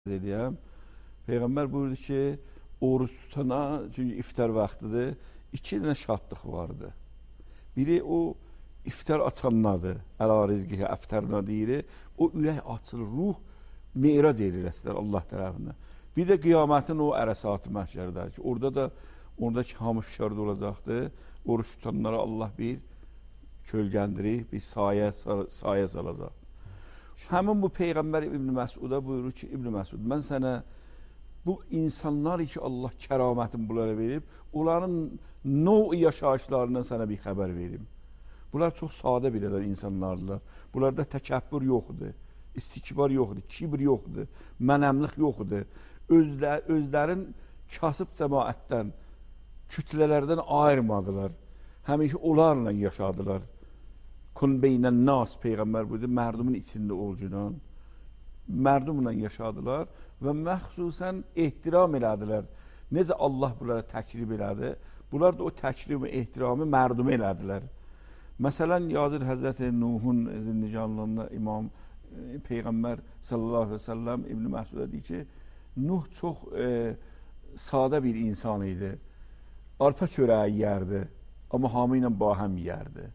edeyim. Peygamber buyurdu ki, oruç tutana, çünkü iftar vaxtıdır, iki dənə şadlıq vardı. Biri o iftar açanlardır, əla rizqi əftarına deyilir. O ürək açılır, ruh meyrac edir əslən Allah tərəfindən. Bir də qiyamətin o ərəsatı məhşərdədir ki, oradakı hamı fişarda olacaqdır. Oruç tutanlara Allah bir kölgəndirir, bir sayə salacaq. Həmin bu Peyğəmbər İbn Məsuda buyurur ki, İbn Məsud, mən sənə bu insanlar ki Allah kəramətini bunlara verib, onların növ yaşayışlarından sənə bir xəbər verim. Bunlar çox sadə bilirlər insanlardır. Bunlarda təkəbbür yoxdur, istikbar yoxdur, kibir yoxdur, mənəmlik yoxdur. Özlərin kasıb cəmaətdən, kütlələrdən ayırmadılar. Həmişə onlarla yaşadılar. Kun beynən nas Peyğəmbər buyurdu, mərdumun içində olcudan. Mərdumla yaşadılar və məxsusən ehtiram elədilər. Necə Allah bunlara təkrib elədi, bunlar da o təkrib və ehtiramı mərdumə elədilər. Məsələn, yazır Həzrəti Nuhun zindicanlığında İmam Peyğəmbər sallallahu aleyhi ve sellem İbn Məsudə deyir ki, Nuh çox sadə bir insan idi. Arpa çörəyi yerdi, amma hamı ilə bahəm yerdi.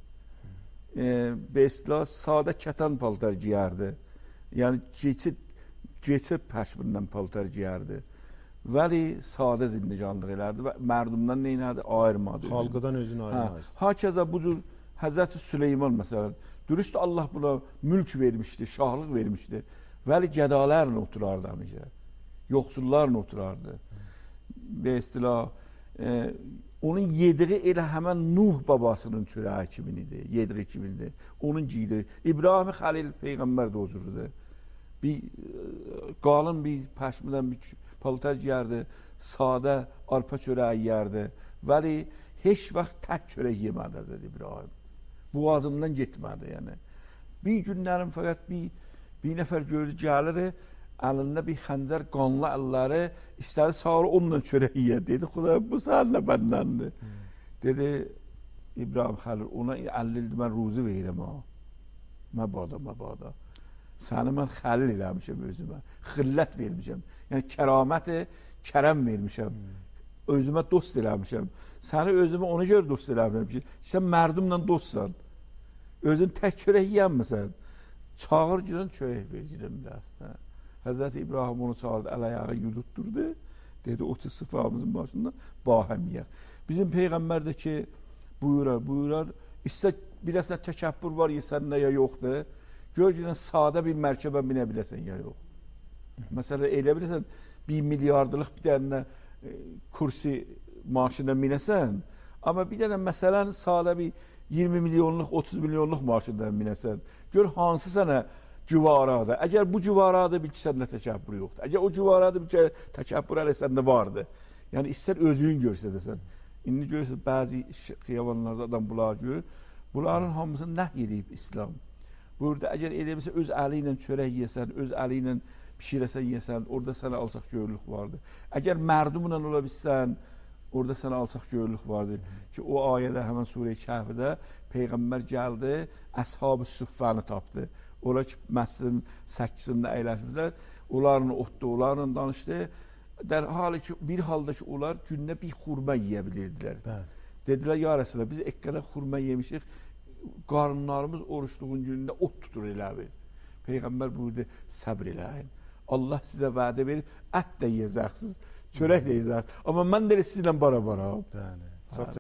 Besla sadə kətan paltar giyərdi. Yəni keçib pəşbindən paltar giyərdi. Vəli sadə zindicanlıq elərdi və mərdumdan neynədi? Ayırmadı. Xalqıdan özünü ayırmadı. Hakeza bu cür Həzrəti Süleyman məsələn, dürüst Allah buna mülk vermişdi, şahlıq vermişdi. Vəli gədalərlə oturardı həmişə. Yoxsullarla oturardı. Və istilah, onun yediği elə həmən Nuh babasının çörəyi kiminidir, yediği kiminidir. Onun giydiği. İbrahim Xəlil Peyğəmbər də o cürdür. Qalın bir pəşmidən bir paltar giyərdi, sadə arpa çörəyi yerdi. Vəli heç vaxt tək çörək yemədi Həzrəti İbrahim. Boğazımdan getmədi yəni. Bir günlərin fəqət bir nəfər gördü, gəlir, əlində bir xəncər, qanlı əlləri, istədi sağır onunla çörək yiyər. Dedi, Xudaya bu sənlə bəndəndir. Dedi, İbrahim Xəlil, ona 50 ildir mən ruzi verirəm ha. Məbada. Səni mən xəlil eləmişəm özümə, xillət vermişəm. Yəni kəraməti kərəm vermişəm. Özümə dost eləmişəm. Səni özümə ona görə dost eləmişəm ki, sən mərdumla dostsan. Özün tək çörək yiyənməsən. Çağır girən çörək verəcəm biləsən. Həzrəti İbrahim onu çağırdı, əl-ayağı yudutturdu. Dedi, otur sıfamızın başında, bahəm yiyək. Bizim Peyğəmbər də ki, buyurar. İstə biləsən təkəbbür var, yesən ya yoxdur. Gör ki, sadə bir mərkəbə minə biləsən ya yox. Məsələn, elə biləsən, 1 milyardlıq bir dənə kursi maaşına minəsən, amma bir dənə məsələn, sadə bir 20 milyonluq, 30 milyonluq maaşından minəsən. Gör, hansı sənə cüvaradır. Əgər bu cüvaradır, bil ki, səndə təkəbbür yoxdur. Əgər o cüvaradır, bil ki, təkəbbür hələ səndə vardır. Yəni, istər özünü görsədəsən. İndi görürsən, bəzi xiyavanlarda adam bunlar görür. Bunların hamısını nəh edib İslam. Burada əgər eləmirsə, öz əli ilə çörək yesən, öz əli ilə pişirəsən, yesən, orada sənə alçaq görürlük vardır. Əgər mərdumla ola bilsən, orada sənə alçaq görürlük vardır. Ki, o ayədə, həmən Surə-i Kəhvdə Peyğəmbər gəldi, Əshab-ı Suffəni tapdı. Ola ki, məscidin 8-sində əyləşmişlər, onlarla otdu, onlarla danışdı. Bir halda ki, onlar gündə bir xurma yiyə bilirdilər. Dedilər, ya Rəsulullah, biz ekkədə xurma yemişik, qarınlarımız oruçluğun günündə ot tutur elə bir. Peyğəmbər buyurdu, səbr eləyin. Allah sizə vədə verib, ət də yiyəcəksiniz, çörək də yiyəcəksiniz. Amma mən də sizinlə bara-bara.